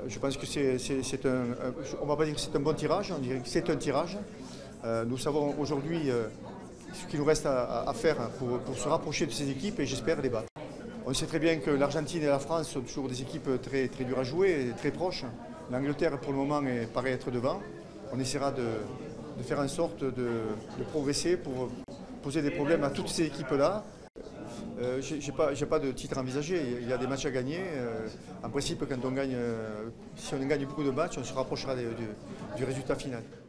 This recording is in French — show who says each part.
Speaker 1: Je pense que on ne va pas dire que c'est un bon tirage, on dirait que c'est un tirage. Nous savons aujourd'hui ce qu'il nous reste à faire pour se rapprocher de ces équipes et j'espère les battre. On sait très bien que l'Argentine et la France sont toujours des équipes très, très dures à jouer, très proches. L'Angleterre pour le moment paraît être devant. On essaiera de faire en sorte de progresser pour poser des problèmes à toutes ces équipes-là. J'ai pas de titre envisagé, il y a des matchs à gagner. En principe, si on gagne beaucoup de matchs, on se rapprochera du résultat final.